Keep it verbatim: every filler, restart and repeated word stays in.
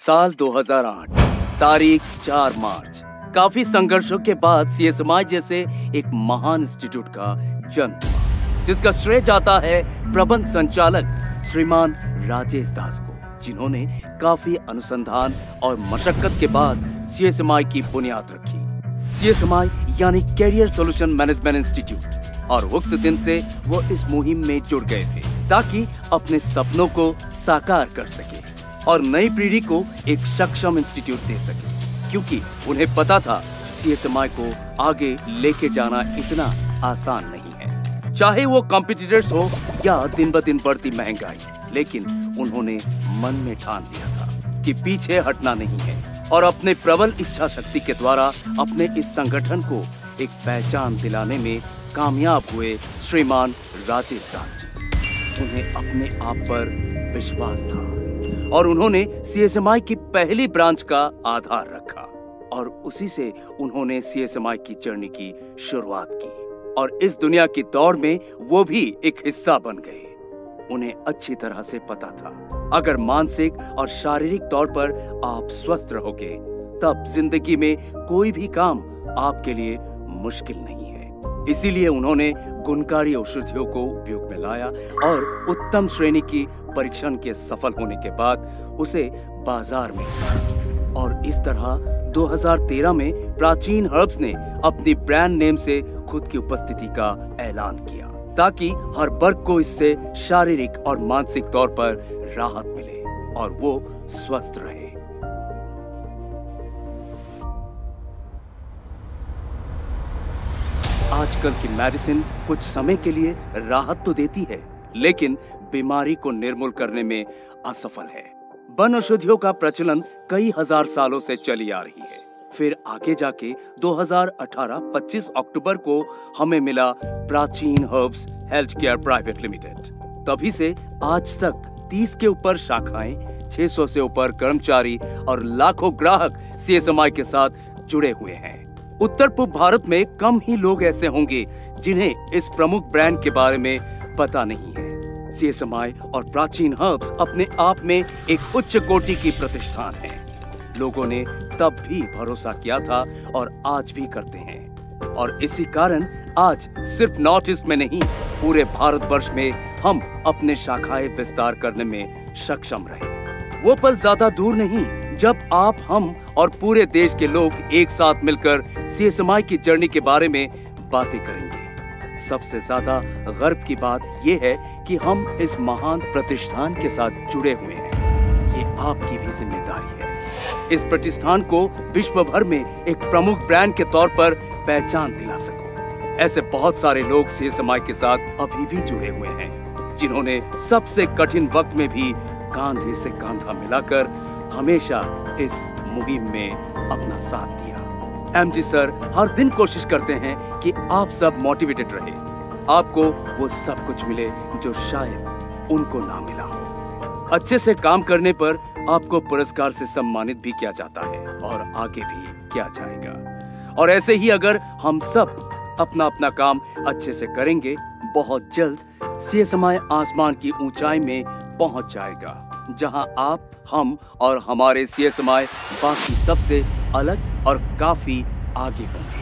साल दो हज़ार आठ, तारीख चार मार्च। काफी संघर्षों के बाद सी एस एम आई जैसे एक महान इंस्टीट्यूट का जन्म हुआ, जिसका श्रेय जाता है प्रबंध संचालक श्रीमान राजेश दास को, जिन्होंने काफी अनुसंधान और मशक्कत के बाद सी एस एम आई की बुनियाद रखी। सी एस एम आई यानी कैरियर सॉल्यूशन मैनेजमेंट इंस्टीट्यूट, और उक्त दिन से वो इस मुहिम में जुड़ गए थे ताकि अपने सपनों को साकार कर सके और नई पीढ़ी को एक सक्षम इंस्टीट्यूट दे सके, क्योंकि उन्हें पता था सी एस एम आई को आगे लेके जाना इतना आसान नहीं है, चाहे वो कॉम्पिटिटर्स हो या दिन ब दिन बढ़ती महंगाई। लेकिन उन्होंने मन में ठान लिया था कि पीछे हटना नहीं है और अपने प्रबल इच्छा शक्ति के द्वारा अपने इस संगठन को एक पहचान दिलाने में कामयाब हुए श्रीमान राजेश दास जी। उन्हें अपने आप पर विश्वास था और उन्होंने सी एस एम आई की पहली ब्रांच का आधार रखा और उसी से उन्होंने सी एस एम आई की जर्नी की शुरुआत की और इस दुनिया की दौड़ में वो भी एक हिस्सा बन गए। उन्हें अच्छी तरह से पता था, अगर मानसिक और शारीरिक तौर पर आप स्वस्थ रहोगे तब जिंदगी में कोई भी काम आपके लिए मुश्किल नहीं है। इसीलिए उन्होंने गुणकारी औषधियों को उपयोग में लाया और उत्तम श्रेणी की परीक्षण के सफल होने के बाद उसे बाजार में लाया। और इस तरह दो हज़ार तेरह में प्राचीन हर्ब्स ने अपनी ब्रांड नेम से खुद की उपस्थिति का ऐलान किया ताकि हर वर्ग को इससे शारीरिक और मानसिक तौर पर राहत मिले और वो स्वस्थ रहे। आजकल की मेडिसिन कुछ समय के लिए राहत तो देती है, लेकिन बीमारी को निर्मूल करने में असफल है। वन औषधियों का प्रचलन कई हजार सालों से चली आ रही है। फिर आगे जाके दो हज़ार अठारह पच्चीस अक्टूबर को हमें मिला Prachin Herbs Health Care Private Limited. तभी से आज तक तीस के ऊपर शाखाएं, छह सौ से ऊपर कर्मचारी और लाखों ग्राहक सी एस एम आई के साथ जुड़े हुए हैं। उत्तर पूर्व भारत में कम ही लोग ऐसे होंगे जिन्हें इस प्रमुख ब्रांड के बारे में पता नहीं है। सी एस एम आई और प्राचीन हर्ब्स अपने आप में एक उच्च कोटि की प्रतिष्ठान है। लोगों ने तब भी भरोसा किया था और आज भी करते हैं, और इसी कारण आज सिर्फ नॉर्थ ईस्ट में नहीं, पूरे भारतवर्ष में हम अपने शाखाएं विस्तार करने में सक्षम रहे। वो पल ज्यादा दूर नहीं जब आप, हम और पूरे देश के लोग एक साथ मिलकर सी एस एम आई की जर्नी के बारे में बातें करेंगे। सबसे ज्यादा गर्व की बात यह है कि हम इस महान प्रतिष्ठान के साथ जुड़े हुए हैं। ये आपकी भी जिम्मेदारी है इस प्रतिष्ठान को विश्व भर में एक प्रमुख ब्रांड के तौर पर पहचान दिला सको। ऐसे बहुत सारे लोग सी एस एम आई के साथ अभी भी जुड़े हुए हैं, जिन्होंने सबसे कठिन वक्त में भी कांधे से कांधा मिलाकर हमेशा इस मुहिम में अपना साथ दिया। एम जी सर हर दिन कोशिश करते हैं कि आप सब मोटिवेटेड रहे, आपको वो सब कुछ मिले जो शायद उनको ना मिला हो। अच्छे से काम करने पर आपको पुरस्कार से सम्मानित भी किया जाता है और आगे भी किया जाएगा। और ऐसे ही अगर हम सब अपना अपना काम अच्छे से करेंगे, बहुत जल्द सी एस एम आई आसमान की ऊंचाई में पहुंच जाएगा, जहां आप, हम और हमारे सी एस एम आई बाकी सबसे अलग और काफी आगे होंगे।